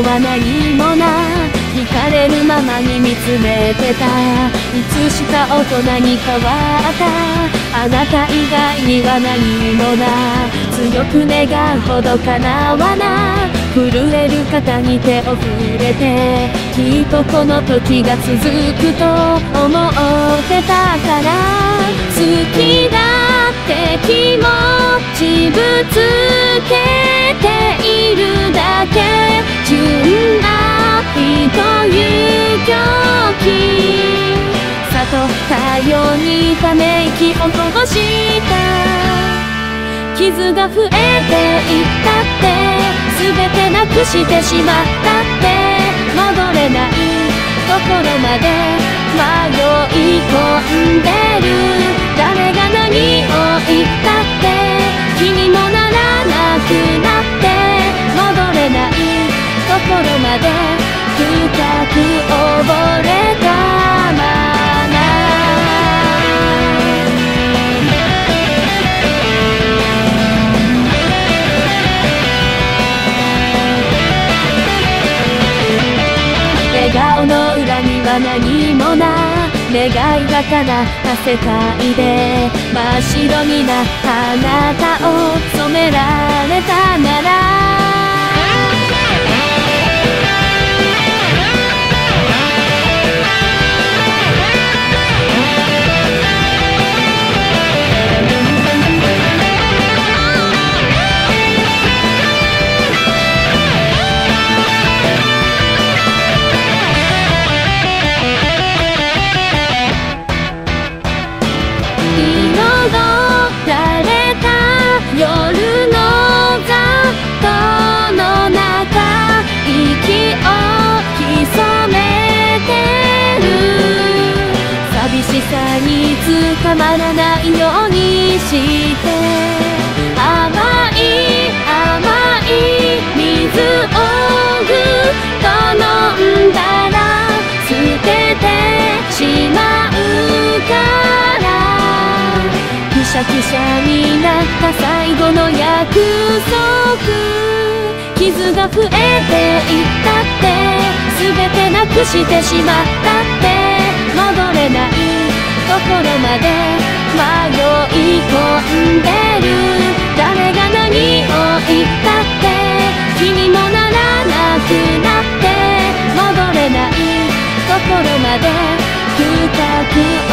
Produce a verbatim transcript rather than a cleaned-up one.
は何もな惹かれるままに見つめてた。いつしか大人に変わった。あなた以外には何もな。強く願うほど叶わな。震える肩に手を触れて、きっとこの時が続くと思ってたから。好きだって気持ちぶつけているだけ。純な愛という狂気さと太陽にため息を通した。傷が増えていったって、全てなくしてしまったって、戻れないところまで迷い込んでる。誰が何を言ったって気にもならなくなって、戻れないところまで深く溺れたまま。笑顔の裏には何もな。願いが叶った世界で真っ白になったあなたを染められたなら。夜の雑踏の中、息を潜めてる。寂しさに捕まらないようにして、甘い甘い水をぐっと飲んだら捨ててしまうから。くしゃくしゃになった最後の約束。傷が増えていったって、全てなくしてしまったって、戻れないところまで迷い込んでる。誰が何を言ったって気にもならなくなって、戻れないところまで深く